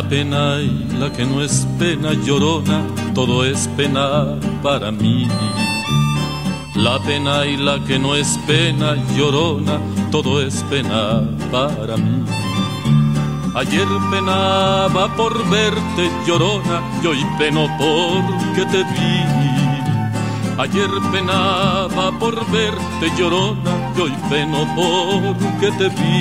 pena y la que no es pena, llorona, todo es pena para mí. La pena y la que no es pena, llorona, todo es pena para mí. Ayer penaba por verte, llorona, y hoy peno porque te vi. Ayer penaba por verte, llorona, y hoy peno porque te vi.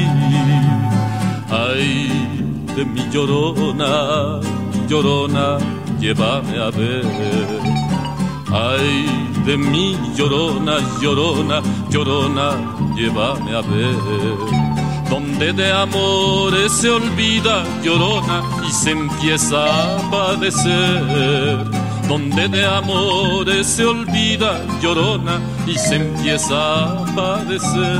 Ay, de mi llorona, llorona, llévame a ver. Ay, de mi llorona, llorona, llorona, llévame a ver. Donde de amores se olvida, llorona, y se empieza a padecer. Donde de amores se olvida, llorona, y se empieza a padecer.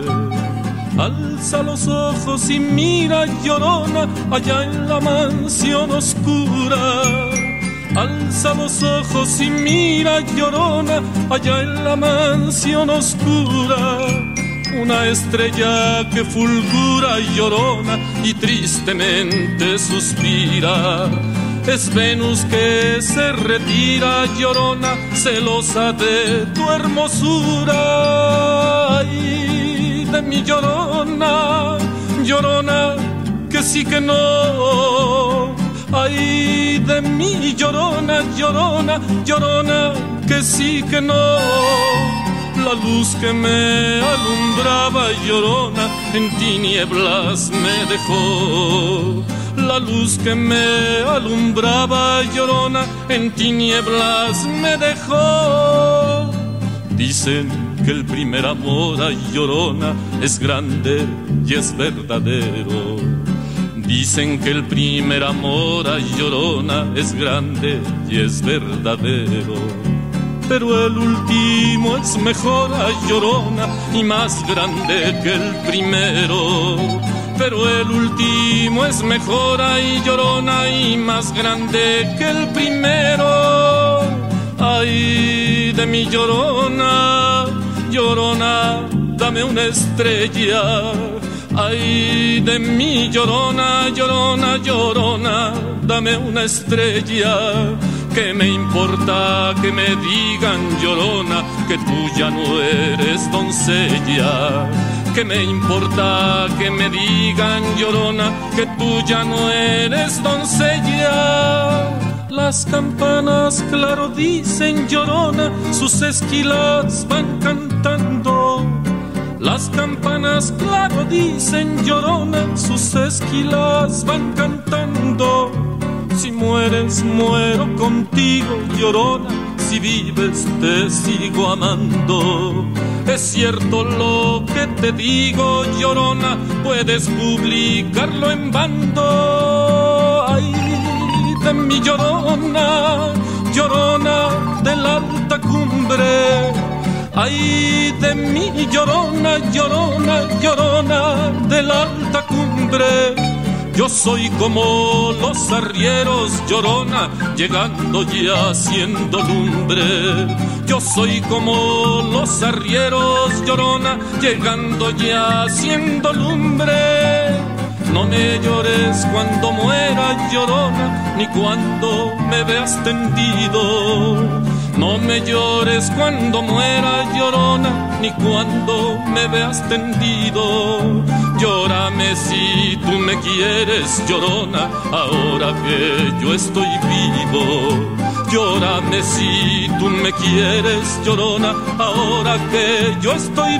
Alza los ojos y mira, llorona, allá en la mansión oscura. Alza los ojos y mira, llorona, allá en la mansión oscura. Una estrella que fulgura, llorona, y tristemente suspira. Es Venus que se retira, llorona, celosa de tu hermosura. Ay, de mi llorona, llorona, que sí que no. Ay, de mi llorona, llorona, llorona, que sí que no. La luz que me alumbraba, llorona, en tinieblas me dejó. La luz que me alumbraba, llorona, en tinieblas me dejó. Dicen que el primer amor, ay, llorona, es grande y es verdadero. Dicen que el primer amor, ay, llorona, es grande y es verdadero. Pero el último es mejor, ay, llorona, y más grande que el primero. Pero el último es mejor, ay, llorona, y más grande que el primero. Ay, de mi llorona, llorona, dame una estrella. Ay, de mi llorona, llorona, llorona, dame una estrella. ¿Qué me importa que me digan, llorona, que tú ya no eres doncella? ¿Qué me importa que me digan, llorona, que tú ya no eres doncella? Las campanas, claro, dicen, llorona, sus esquilas van cantando. Las campanas, claro, dicen, llorona, sus esquilas van cantando. Si mueres, muero contigo, llorona, si vives, te sigo amando. Es cierto lo que te digo, llorona, puedes publicarlo en bando. Ay, de mi llorona, llorona de la alta cumbre. Ay, de mi llorona, llorona, llorona de la alta cumbre. Yo soy como los arrieros, llorona, llegando ya siendo lumbre. Yo soy como los arrieros, llorona, llegando ya siendo lumbre. No me llores cuando muera, llorona, ni cuando me veas tendido. No me llores cuando muera, llorona, ni cuando me veas tendido. Llórame si tú me quieres, llorona, ahora que yo estoy vivo. Llórame si tú me quieres, llorona, ahora que yo estoy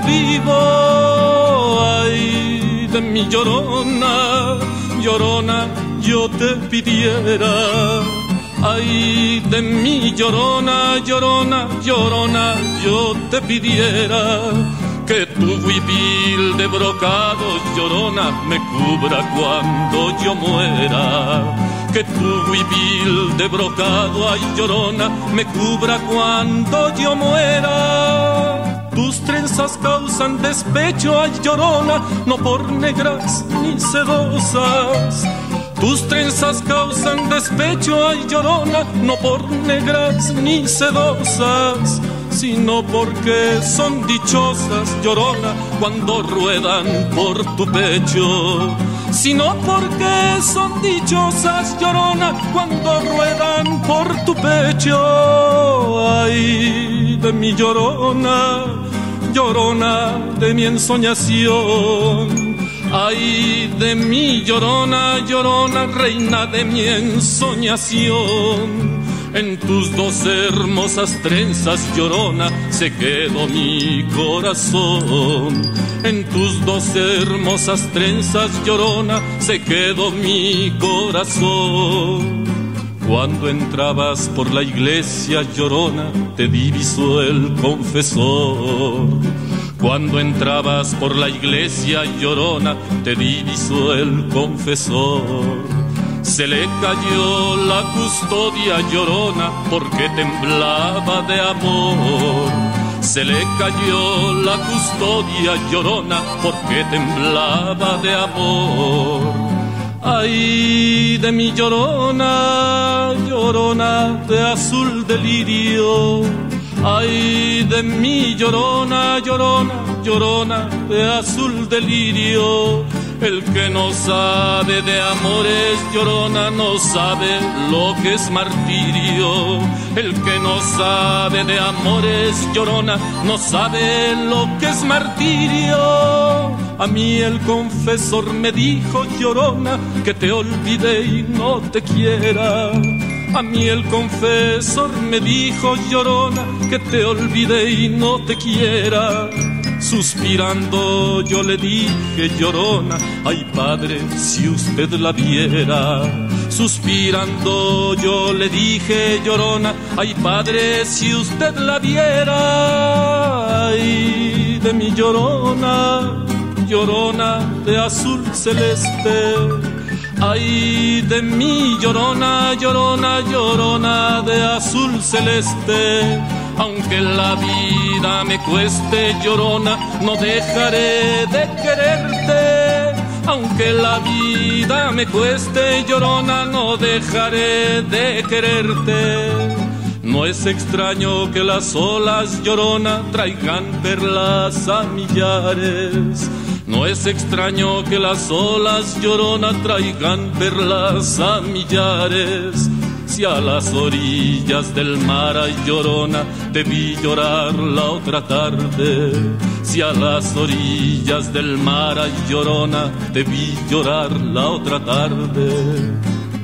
vivo. Ay, de mi llorona, llorona, yo te pidiera. Ay, de mi llorona, llorona, llorona, yo te pidiera que tu huipil de brocado, llorona, me cubra cuando yo muera. Que tu huipil de brocado, ay, llorona, me cubra cuando yo muera. Tus trenzas causan despecho, ay, llorona, no por negras ni sedosas. Tus trenzas causan despecho, ay, llorona, no por negras ni sedosas, sino porque son dichosas, llorona, cuando ruedan por tu pecho. sino porque son dichosas, llorona, cuando ruedan por tu pecho. Ay, de mi llorona, llorona de mi ensoñación. Ay, de mi llorona, llorona, reina de mi ensoñación. En tus dos hermosas trenzas, llorona, se quedó mi corazón. En tus dos hermosas trenzas, llorona, se quedó mi corazón. Cuando entrabas por la iglesia, llorona, te divisó el confesor. Cuando entrabas por la iglesia, llorona, te divisó el confesor. Se le cayó la custodia, llorona, porque temblaba de amor. Se le cayó la custodia, llorona, porque temblaba de amor. Ay, de mi llorona, llorona de azul delirio. Ay, de mi llorona, llorona, llorona de azul delirio. El que no sabe de amores, llorona, no sabe lo que es martirio. El que no sabe de amores, llorona, no sabe lo que es martirio. A mí el confesor me dijo, llorona, que te olvide y no te quiera. A mí el confesor me dijo, llorona, que te olvide y no te quiera. Suspirando yo le dije, llorona, ay padre, si usted la viera. Suspirando yo le dije, llorona, ay padre, si usted la viera. Ay, de mi llorona, llorona de azul celeste. Ay, de mi llorona, llorona, llorona de azul celeste. Aunque la vida me cueste, llorona, no dejaré de quererte. Aunque la vida me cueste, llorona, no dejaré de quererte. No es extraño que las olas, llorona, traigan perlas a millares. No es extraño que las olas, llorona, traigan perlas a millares. Si a las orillas del mar, ay, llorona, te vi llorar la otra tarde. Si a las orillas del mar, ay, llorona, te vi llorar la otra tarde.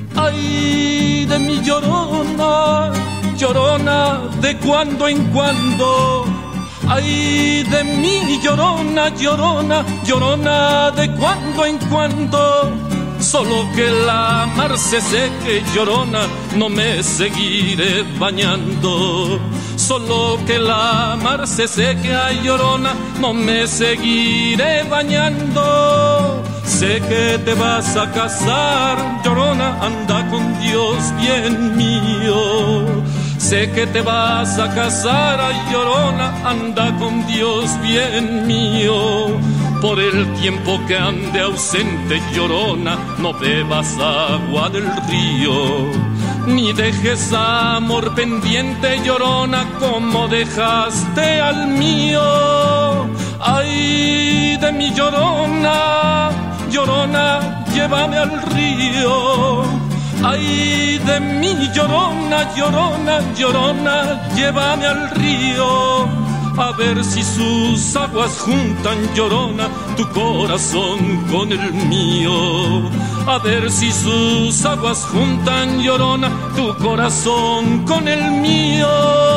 Ay, de mi llorona, llorona de cuando en cuando. Ay, de mi llorona, llorona, llorona de cuando en cuando. Solo que la mar se seque, llorona, no me seguiré bañando. Solo que la mar se seque, ay, llorona, no me seguiré bañando. Sé que te vas a casar, llorona, anda con Dios, bien mío. Sé que te vas a casar, ay, llorona, anda con Dios, bien mío. Por el tiempo que ande ausente, llorona, no bebas agua del río. Ni dejes amor pendiente, llorona, como dejaste al mío. Ay, de mi llorona, llorona, llévame al río. Ay, de mi llorona, llorona, llorona, llévame al río. A ver si sus aguas juntan, llorona, tu corazón con el mío. A ver si sus aguas juntan, llorona, tu corazón con el mío.